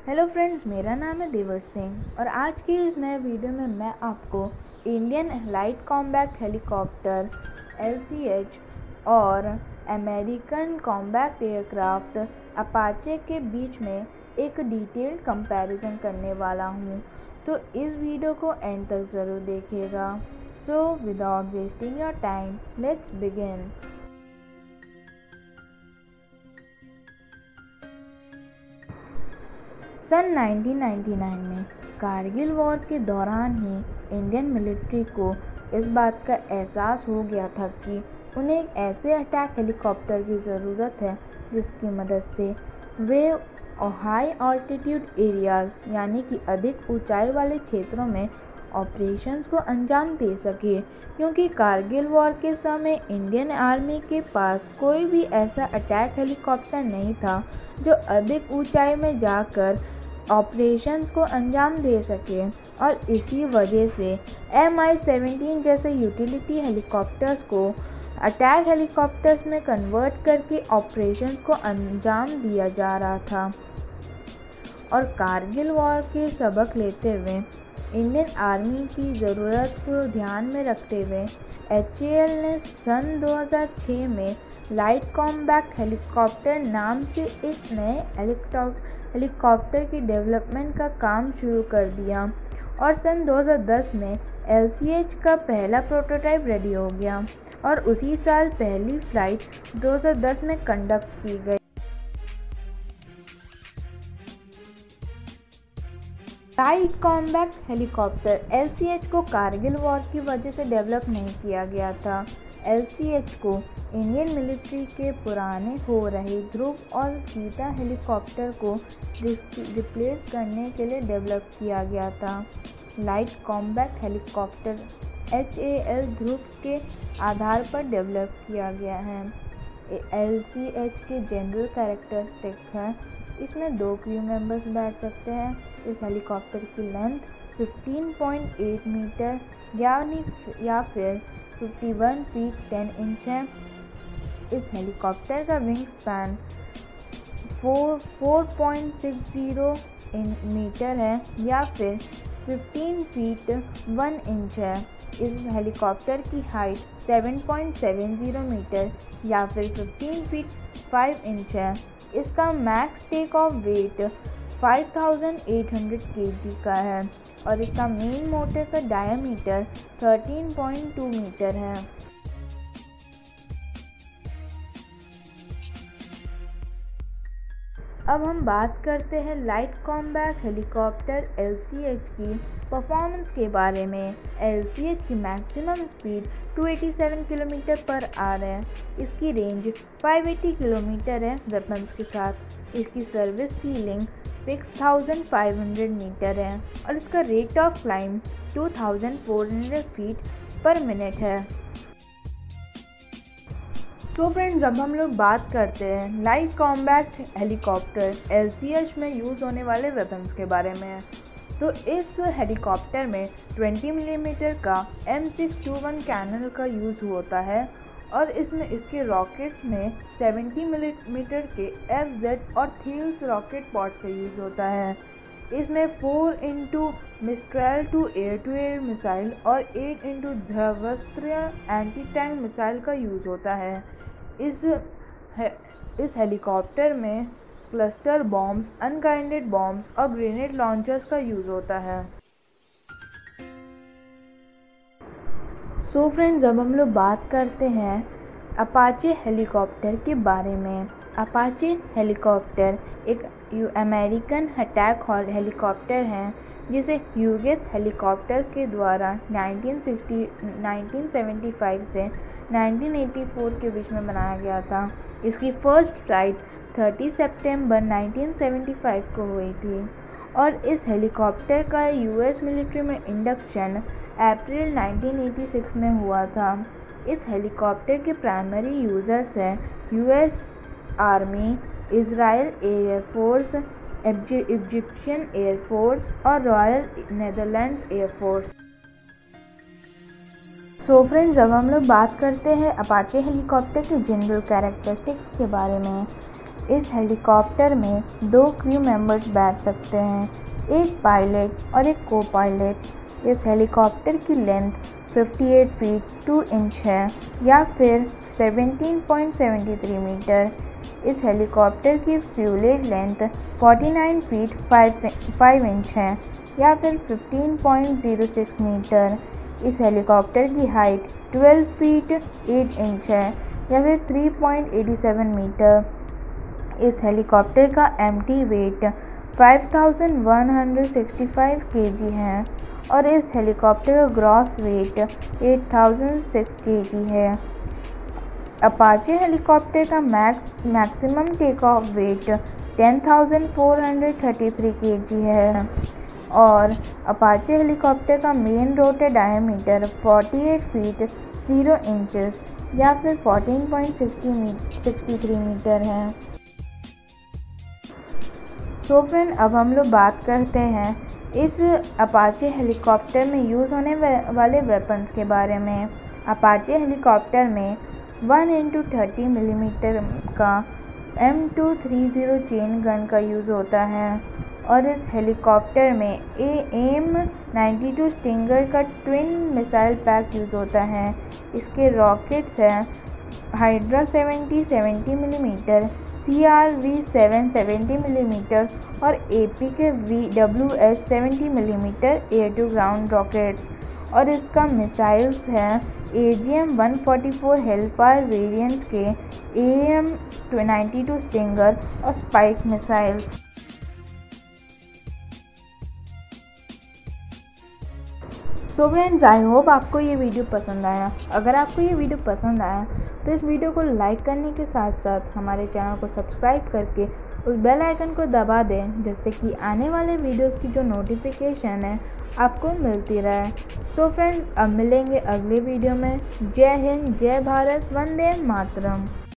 Hello friends, मेरा नाम है देवर सिंह और आज की इस नए वीडियो में मैं आपको Indian light combat helicopter LCH और अमेरिकन कॉम्बैट एयरक्राफ्ट अपाचे के बीच में एक डिटेल्ड कंपैरिजन करने वाला हूँ, तो इस वीडियो को एंड तक ज़रूर देखिएगा। So without wasting your time, let's begin. सन 1999 में कारगिल वॉर के दौरान ही इंडियन मिलिट्री को इस बात का एहसास हो गया था कि उन्हें एक ऐसे अटैक हेलीकॉप्टर की ज़रूरत है जिसकी मदद से वे हाई ऑल्टीट्यूड एरियाज़ यानी कि अधिक ऊंचाई वाले क्षेत्रों में ऑपरेशंस को अंजाम दे सके, क्योंकि कारगिल वॉर के समय इंडियन आर्मी के पास कोई भी ऐसा अटैक हेलीकॉप्टर नहीं था जो अधिक ऊंचाई में जाकर ऑपरेशंस को अंजाम दे सके। और इसी वजह से Mi-17 जैसे यूटिलिटी हेलीकॉप्टर्स को अटैक हेलीकॉप्टर्स में कन्वर्ट करके ऑपरेशंस को अंजाम दिया जा रहा था। और कारगिल वॉर के सबक लेते हुए इंडियन आर्मी की ज़रूरत को ध्यान में रखते हुए HAL ने सन 2006 में लाइट कॉम्बैट हेलीकॉप्टर नाम से एक नए हेलीकॉप्टर की डेवलपमेंट का काम शुरू कर दिया और सन 2010 में LCH का पहला प्रोटोटाइप रेडी हो गया और उसी साल पहली फ्लाइट 2010 में कंडक्ट की गई। लाइट कॉम्बैट हेलीकॉप्टर LCH को कारगिल वॉर की वजह से डेवलप नहीं किया गया था। LCH को इंडियन मिलिट्री के पुराने हो रहे ध्रुव और चीता हेलीकॉप्टर को रिप्लेस करने के लिए डेवलप किया गया था। Light combat helicopter HAL Dhruv के आधार पर डेवलप किया गया है। LCH के जनरल कैरेक्टरिस्टिक हैं, इसमें 2 क्रू मेंबर्स बैठ सकते हैं। इस हेलीकॉप्टर की लेंथ 15.8 मीटर या फिर 51 फीट 10 इंच है। इस हेलीकॉप्टर का विंग स्पैन 4.60 मीटर है या फिर 15 फीट 1 इंच है। इस हेलीकॉप्टर की हाइट 7.70 मीटर या फिर 15 फीट 5 इंच है। इसका max take off weight 5800 kg का है और इसका मेन मोटर का डायमीटर 13.2 मीटर है। अब हम बात करते हैं लाइट कॉम्बैट हेलीकॉप्टर LCH की परफॉर्मेंस के बारे में। LCH की maximum speed 287 kilometre per hour है। इसकी रेंज 580 किलोमीटर है वेपन्स के साथ। इसकी सर्विस सीलिंग 6500 मीटर है और इसका rate of climb 2400 feet per minute है। सो फ्रेंड्स, अब हम लोग बात करते हैं लाइट कॉम्बैट हेलीकॉप्टर LCH में यूज़ होने वाले वेपन्स के बारे में। तो इस हेलीकॉप्टर में 20 मिलीमीटर का M621 कैनन का यूज़ होता है और इसमें इसके रॉकेट्स में 70 मिलीमीटर के FZ और थील्स रॉकेट पॉड्स का यूज़ होता है। इसमें 4x मिस्ट्रेल टू एयर मिसाइल और 8x Dhruvastra anti tank missile का यूज़ होता है। इस हेलीकॉप्टर में क्लस्टर बॉम्ब्स, अनगाइडेड बॉम्ब्स और ग्रेनेड लॉन्चर्स का यूज़ होता है। सो फ्रेंड्स, अब हम लोग बात करते हैं अपाचे हेलीकॉप्टर के बारे में। अपाचे हेलीकॉप्टर एक अमेरिकन अटैक हेलीकॉप्टर है जिसे ह्यूगेस हेलीकॉप्टर्स के द्वारा 1975 से 1984 के बीच में बनाया गया था। इसकी फर्स्ट फ्लाइट 30 सितंबर 1975 को हुई थी और इस हेलीकॉप्टर का US मिलिट्री में इंडक्शन अप्रैल 1986 में हुआ था। इस हेलीकॉप्टर के प्राइमरी यूज़र्स हैं US army, Israel air force, Egyptian air force और royal Netherlands air force. So friends, अब हम लोग बात करते हैं अपाचे हेलीकॉप्टर के जनरल कैरेक्टरिस्टिक्स के बारे में। इस हेलीकॉप्टर में 2 क्रू मेंबर्स बैठ सकते हैं, एक पायलट और एक को पायलट। इस हेलीकॉप्टर की लेंथ 58 फीट 2 इंच है या फिर 17.73 मीटर। इस हेलीकॉप्टर की फ्यूलेज लेंथ 49 फीट 5 इंच है या फिर 15.06 मीटर। इस हेलीकॉप्टर की हाइट 12 फीट 8 इंच है या फिर 3.87 मीटर। इस हेलीकॉप्टर का एम्प्टी वेट 5165 kg है और इस हेलीकॉप्टर का ग्रॉस वेट 8006 kg है। अपाचे हेलीकॉप्टर का maximum take off weight 10,433 kg है और अपाचे हेलीकॉप्टर का main rotor diameter 48 feet 0 inches या फिर 14.63 मीटर है। तो फ्रेंड, अब हम लोग बात करते हैं इस अपाचे हेलीकॉप्टर में यूज़ होने वाले वेपन्स के बारे में। अपाचे हेलीकॉप्टर में 1x30 मिलीमीटर का M230 चेन गन का यूज़ होता है और इस हेलीकॉप्टर में AIM-92 स्टिंगर का ट्विन मिसाइल पैक यूज़ होता है। इसके रॉकेट्स हैं हाइड्रा 70 मिलीमीटर, CRV-7 70 मिलीमीटर और APK WS 70 millimetre air to ground rockets. और इसका मिसाइल्स हैं AGM-144 हेलफायर वेरिएंट के AIM-92 स्टिंगर और spike missiles. So friends, I hope आपको ये वीडियो पसंद आया। अगर आपको ये वीडियो पसंद आया तो इस वीडियो को लाइक करने के साथ साथ हमारे चैनल को सब्सक्राइब करके उस बेल आइकन को दबा दें, जिससे कि आने वाले वीडियोस की जो नोटिफिकेशन है आपको मिलती रहे। सो फ्रेंड्स, अब मिलेंगे अगले वीडियो में। जय हिंद, जय भारत, वंदे मातरम।